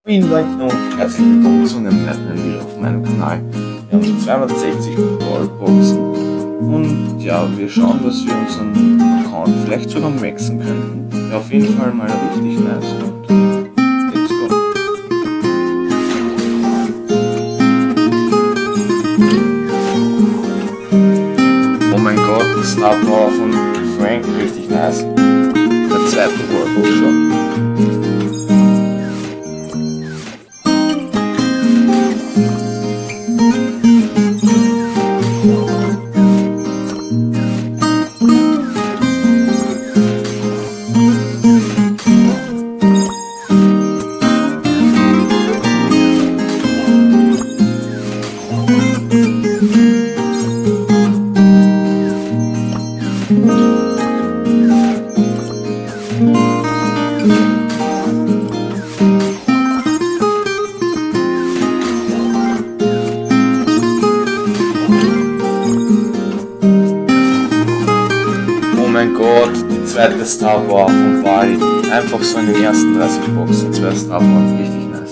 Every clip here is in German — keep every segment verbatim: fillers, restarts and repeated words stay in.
Moin Leute und herzlich willkommen zu einem weiteren Video auf meinem Kanal. Wir haben zweihundertsechzig Ballboxen und ja, wir schauen, dass wir unseren Account vielleicht sogar maxen könnten. Ja, auf jeden Fall mal richtig nice und let's go. Oh mein Gott, die Star Power von Frank, richtig nice. Der zweite Ballbox schon. Oh mein Gott, die zweite Star Power von Bali. Einfach so in den ersten dreißig Boxen, zwei Star Power, richtig nice.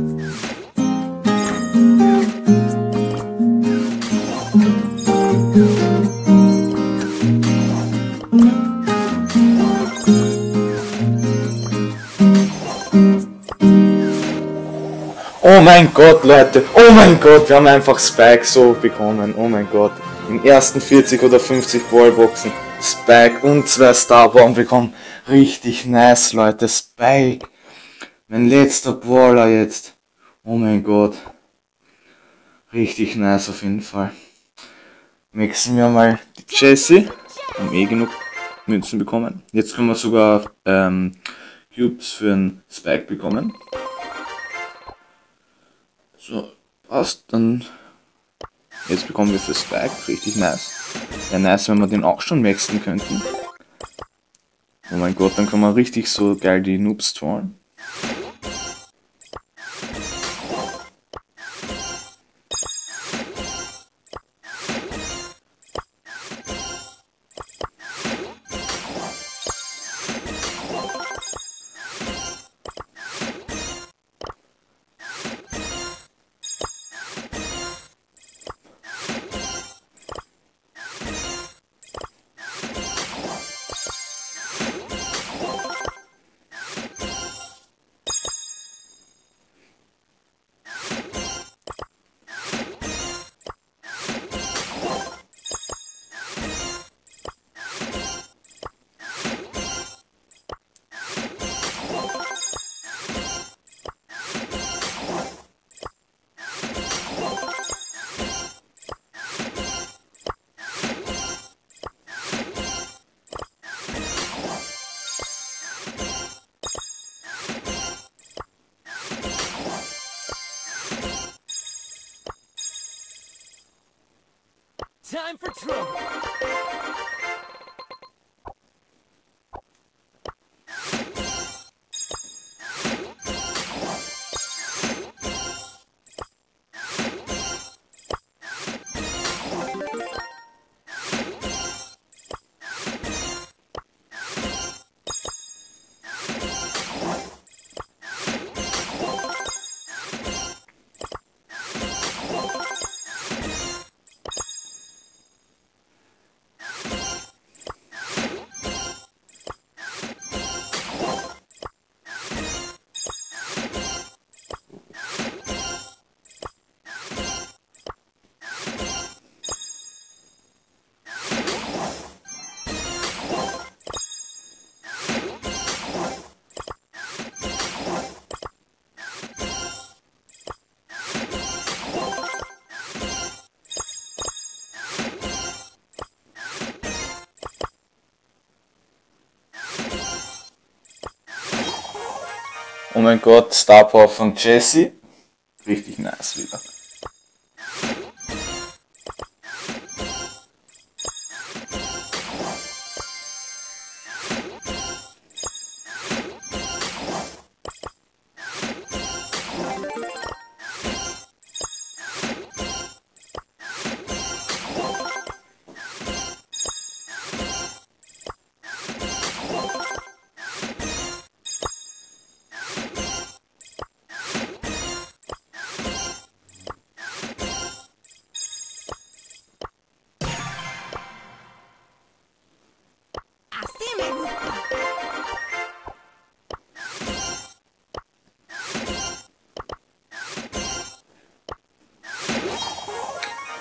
Oh mein Gott, Leute, oh mein Gott, wir haben einfach Spike so bekommen, oh mein Gott. Im ersten vierzig oder fünfzig Ballboxen Spike und zwei Star Power bekommen. Richtig nice, Leute, Spike. Mein letzter Baller jetzt. Oh mein Gott. Richtig nice auf jeden Fall. Maxen wir mal die Jessie. Haben eh genug Münzen bekommen. Jetzt können wir sogar ähm, Cubes für einen Spike bekommen. So, passt, dann jetzt bekommen wir für Spike, richtig nice. Wäre nice, wenn wir den auch schon maxen könnten. Oh mein Gott, dann können wir richtig so geil die Noobs trollen. Time for trouble. Oh mein Gott, Star Power von Jessie. Richtig nice wieder.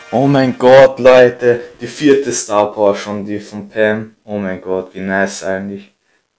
Oh mein Gott, Leute, die vierte Star Power schon, die von Pam. Oh mein Gott, wie nice eigentlich.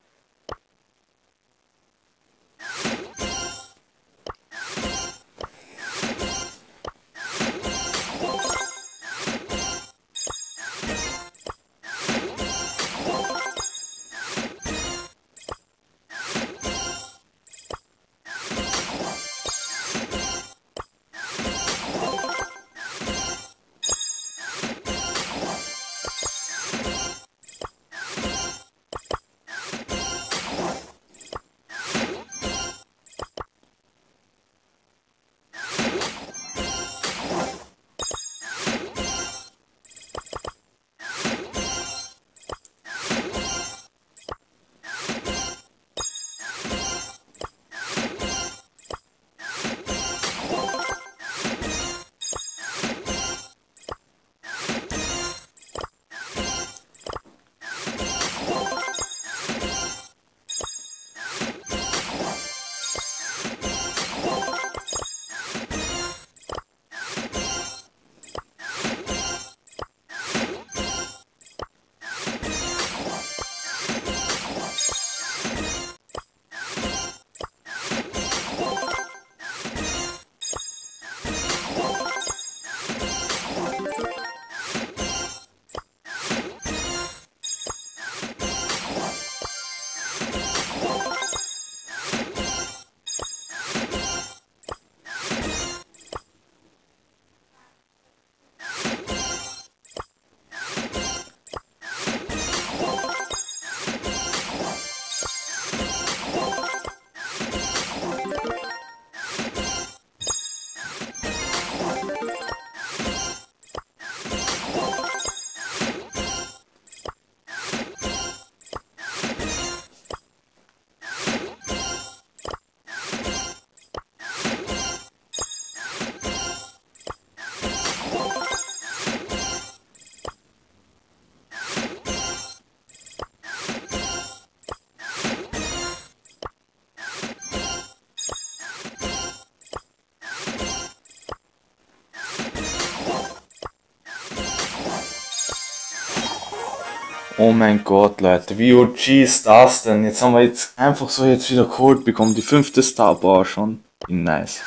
Oh mein Gott, Leute, wie O G ist das denn? Jetzt haben wir jetzt einfach so jetzt wieder geholt bekommen, die fünfte Star Power schon. Wie nice.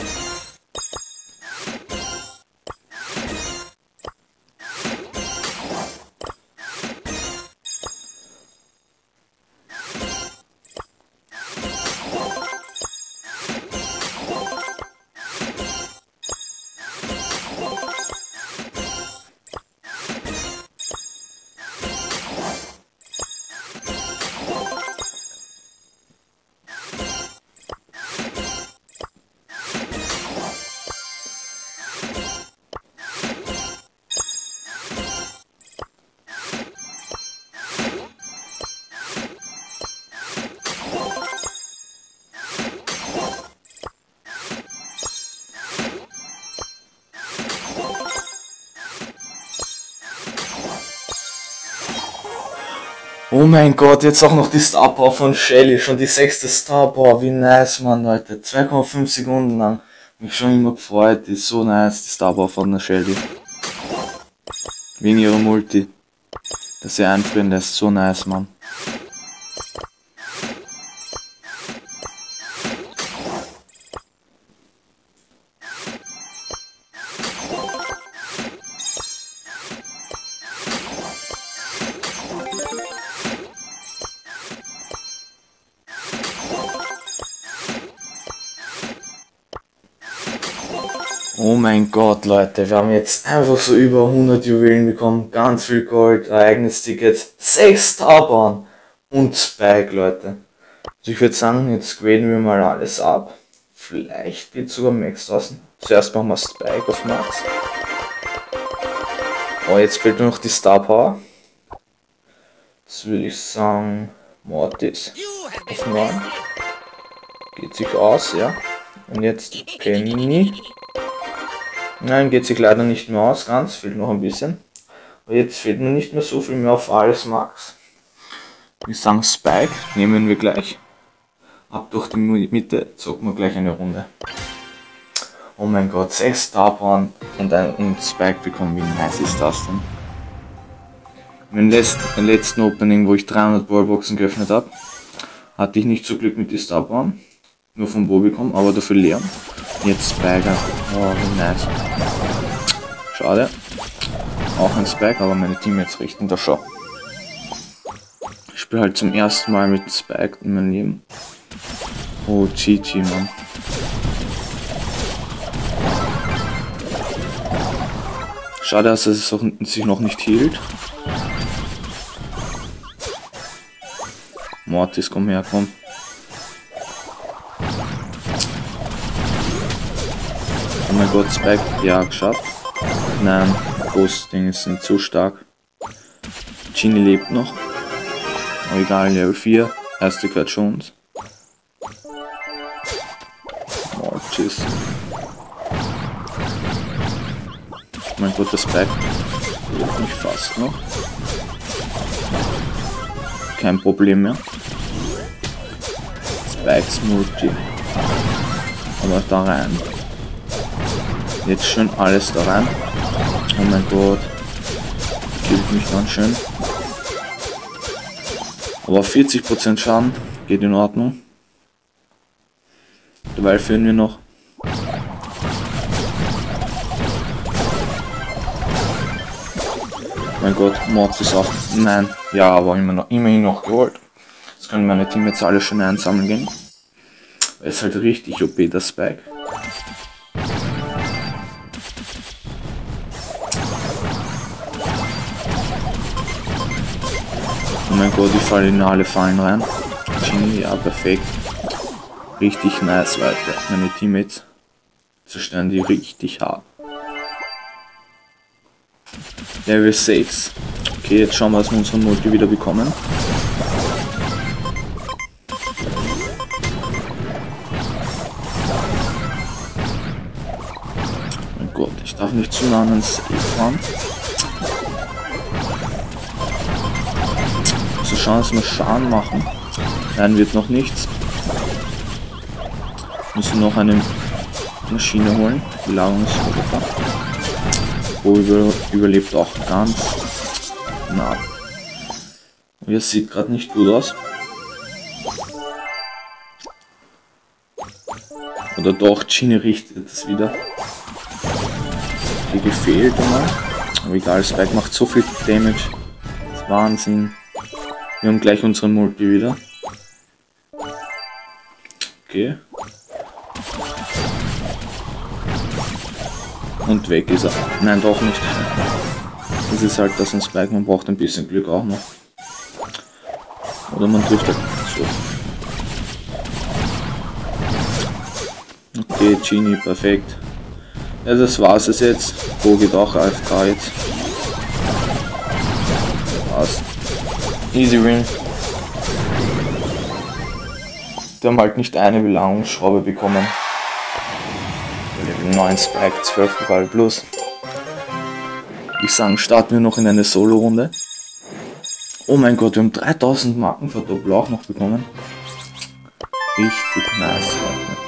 Oh mein Gott, jetzt auch noch die Star Power von Shelly, schon die sechste Star Power, wie nice, Mann, Leute. zwei Komma fünf Sekunden lang. Mich schon immer gefreut, die ist so nice, die Star Power von der Shelly. Wegen ihrer Multi. Dass sie einfrieren lässt, so nice, Mann. Oh mein Gott, Leute, wir haben jetzt einfach so über hundert Juwelen bekommen, ganz viel Gold, Ereignistickets, sechs Starbahn und Spike, Leute. Also ich würde sagen, jetzt graden wir mal alles ab. Vielleicht geht sogar Max draußen. Zuerst machen wir Spike auf Max. Oh, jetzt fehlt nur noch die Star Power. Jetzt würde ich sagen, Mortis auf neun. Geht sich aus, ja. Und jetzt Penny. Nein, geht sich leider nicht mehr aus, ganz, fehlt noch ein bisschen. Aber jetzt fehlt mir nicht mehr so viel mehr auf alles Max. Wir sagen Spike, nehmen wir gleich. Ab durch die Mitte, zocken wir gleich eine Runde. Oh mein Gott, sechs Star Power und ein und Spike bekommen. Wie nice ist das denn? Im letzten, im letzten Opening, wo ich dreihundert Ballboxen geöffnet habe, hatte ich nicht so Glück mit den Star Power. Nur von Bo bekommen, aber dafür Leon. Jetzt Spike. Oh, wie nice. Schade. Auch ein Spike, aber meine Teammates richten da schon. Ich spiele halt zum ersten Mal mit Spike in meinem Leben. Oh, G G, Mann. Schade, dass es sich noch nicht hielt. Mortis, komm her, komm. Oh mein Gott, Spike, ja, geschafft. Nein, Ghost-Dinge sind zu stark. Genie lebt noch. Aber egal, Level vier. Erste Quatsch schon uns. Mortis. Mein Gott, das Spike lebt mich fast noch. Kein Problem mehr. Spikes Multi. Aber da rein. Jetzt schön alles da rein. Oh mein Gott. Killt mich ganz schön. Aber vierzig Prozent Schaden geht in Ordnung. Dabei führen wir noch. Mein Gott, Mords ist auch. Nein, ja, aber immer noch, immerhin noch geholt. Jetzt können meine Teammates alle schön einsammeln gehen. Weil es halt richtig O P, das Spike. Oh mein Gott, ich falle in alle Fallen rein. Genie, ja, perfekt. Richtig nice, Leute. Meine Teammates zerstören die richtig hart. Level sechs. Okay, jetzt schauen wir, dass wir unseren Multi wieder bekommen. Mein Gott, ich darf nicht zu nah an den Safe fahren. So schauen, dass wir Schaden machen. Nein, wird noch nichts. Müssen noch eine Maschine holen. Die Lagerungsroboter. Bo über, überlebt auch ganz. Na. Das sieht gerade nicht gut aus. Oder doch, Genie richtet es wieder. Hier gefehlt immer. Aber egal, Spike macht so viel Damage. Das ist Wahnsinn. Wir haben gleich unseren Multi wieder. Okay. Und weg ist er. Nein, doch nicht. Das ist halt das ein Spike, man braucht ein bisschen Glück auch noch. Oder man trifft halt so. Okay, Genie, perfekt. Ja, das war's es jetzt. Bo geht auch A F K jetzt. Passt. Easy win. Die haben halt nicht eine Belangungsschraube bekommen. Level neun Spike, zwölf Ball plus. Ich sagen, starten wir noch in eine Solo-Runde. Oh mein Gott, wir haben dreitausend Marken verdoppelt auch noch bekommen. Richtig nice, Leute.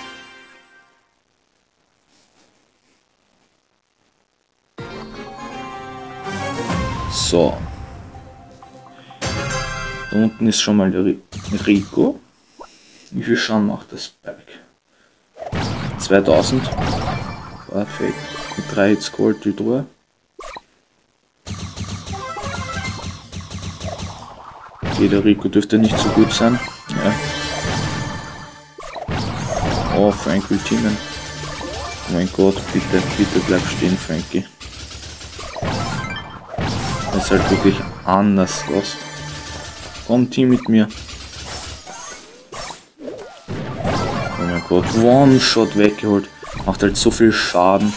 So. Da unten ist schon mal der Rico. Wie viel Schaden macht das Spike? zweitausend. Perfekt. Mit drei Hits geholt die Truhe. Okay, der Rico dürfte nicht so gut sein. Ja. Oh, Frank will teamen. Oh mein Gott, bitte, bitte bleib stehen, Frankie. Das ist halt wirklich anders, Ghost. Komm, Team mit mir. Oh mein Gott, One-Shot weggeholt. Macht halt so viel Schaden.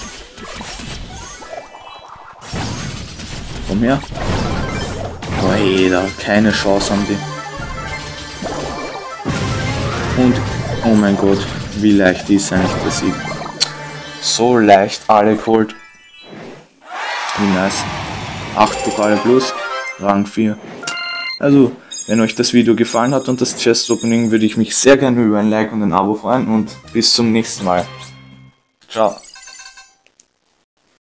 Komm her. Oh jeder, keine Chance haben die. Und, oh mein Gott, wie leicht die ist eigentlich besiegt. So leicht alle geholt. Wie nice. acht Pokale plus, Rang vier. Also, wenn euch das Video gefallen hat und das Chest Opening, würde ich mich sehr gerne über ein Like und ein Abo freuen und bis zum nächsten Mal. Ciao.